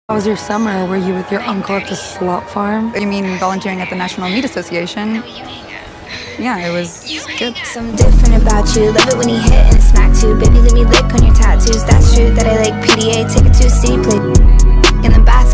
How was your summer? Were you with your uncle at the slop farm? You mean volunteering at the National Meat Association? Yeah, it was good. Something different about you. Love it when you hit and smack too. Baby, let me lick on your tattoos. That's true that I like PDA. Take it to a city, play